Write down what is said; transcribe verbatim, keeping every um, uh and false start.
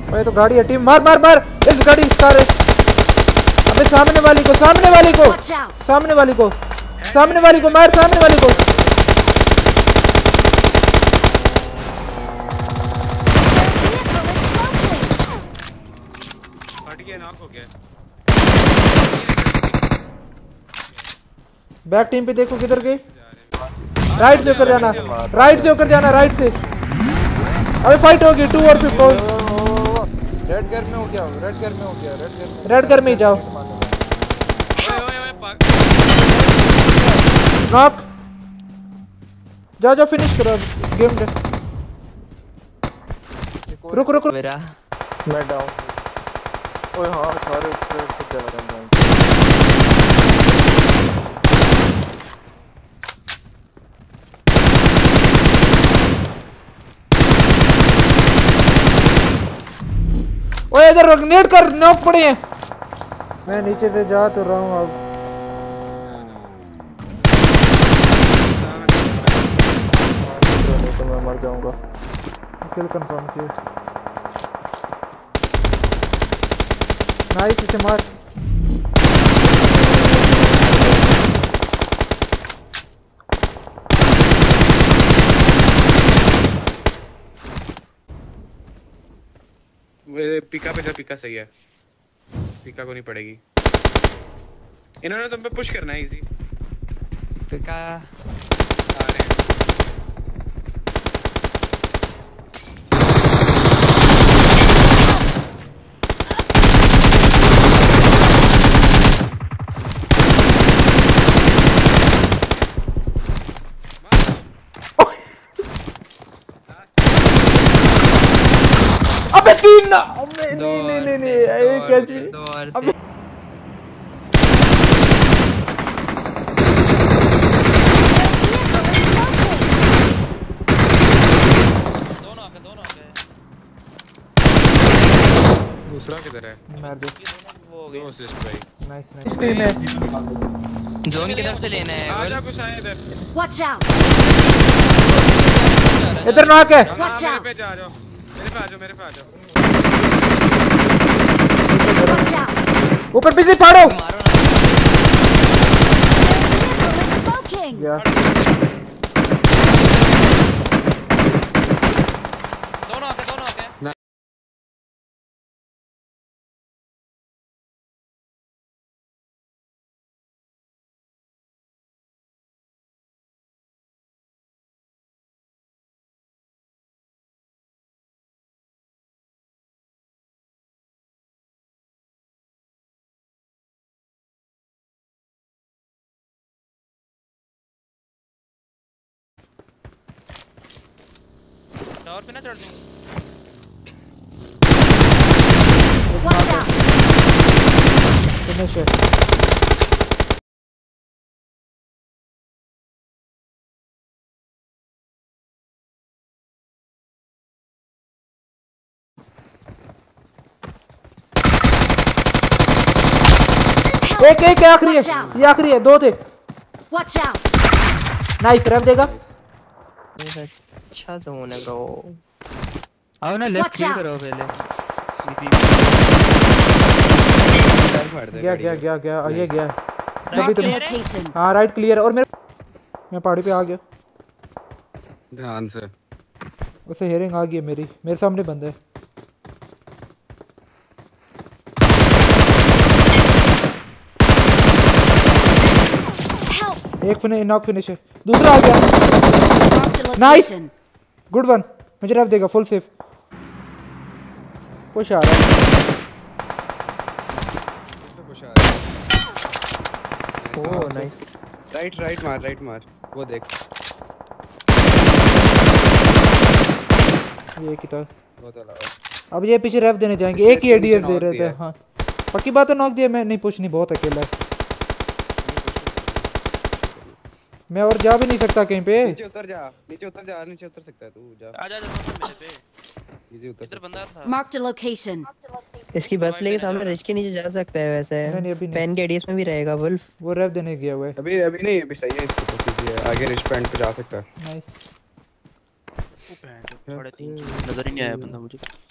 ओए तो गाड़ी है टीम, मार मार मार इस गाड़ी स्कार है। अबे सामने वाली को सामने वाली को सामने वाली को सामने वाली को मार सामने वाली को। फट गया, नॉक हो गया। बैक टीम पे देखो किधर गए। राइट से होकर जाना, राइट से होकर जाना, राइट से। अबे फाइट होगी टू और फिफ्थ। रेड घर में हो गया, रेड घर में हो गया, रेड घर में रेड घर में ही जाओ। नॉक जाओ जाओ फिनिश करो गेम डे। रुक रुक मेरा मैं डाउन। ओए हां सारे साइड से जा रहे हैं। ओए इधर ग्रेनेड कर, नॉक पड़े हैं। मैं नीचे से जा तो रहा हूँ अब। तो मैं मर जाऊंगा। किल कंफर्म किया। नाइस, इसे मार। पिका पे जा, पिका सही है, पिका को नहीं पड़ेगी। इन्होंने तुम पे पुश करना है इजी। पिका आ रहे हैं। अबे तीन ना, अबे नहीं नहीं नहीं नहीं ये कैच भी। अबे दोनों आके दोनों आके। दूसरा किधर है? मार दे। वो हो गया। दो असिस्ट भाई। Nice nice. टीम है। जोन की तरफ से लेना है। आजा कुछ आए इधर। Watch out! इधर नॉक है। Watch मेरे out! पे जा, आ जाओ मेरे पे, आ जाओ मेरे पे, आ जाओ। Watch out! ऊपर बिजली फाड़ो। मारो ना। Smoking! गया। दोनों आके दोनों आके। टावर पे ना चढ़ दूं। Watch out! फिनिश है। एक एक आखिरी है, ये आखिरी है, दो थे। Watch out! नाइस, रैप देगा। अच्छा जोन है ब्रो। आओ ना लेफ्ट Watch क्लियर out. करो पहले। गया गया गया गया ये गया। तभी Marked a तुम location. हाँ राइट क्लियर है। और मेरे मैं पहाड़ी पे आ गया। ध्यान से। उसे हेयरिंग आ गई है मेरी, मेरे सामने बंदा है। Help! एक फिनिश, नॉक फिनिश है। दूसरा आ गया। Marked a nice, location. Good one. मुझे रैप देगा, फुल सेफ। पुश आ रहा है। Oh nice. राइट राइट मार, राइट मार, वो देख। ये कितना वो तो लाओ। अब ये पीछे रैप देने जाएंगे। एक ही एडीएस दे रहे थे। हाँ पक्की बात है, नॉक दिया। मैं नहीं पुश नहीं, बहुत अकेला है मैं, और जा भी नहीं सकता कहीं पे। नीचे उतर जा, नीचे उतर जा, नीचे उतर सकता है तू, जा। आ जा जा मेरे पे। इजी उतर। इधर बंदा था। Marked a location. इसकी बस लेके सामने रिच के नीचे जा सकता है वैसे। नहीं, नहीं, अभी नहीं। पेन के एडीएस में भी रहेगा वुल्फ। वो रैप देने गया हुआ है। अभी अभी नहीं, अभी सही है, इसको तो कीजिए, आगे रिच पॉइंट पे जा सकता है। नाइस। ओ बहन, थोड़ा तीन नजर ही नहीं आया बंदा मुझे।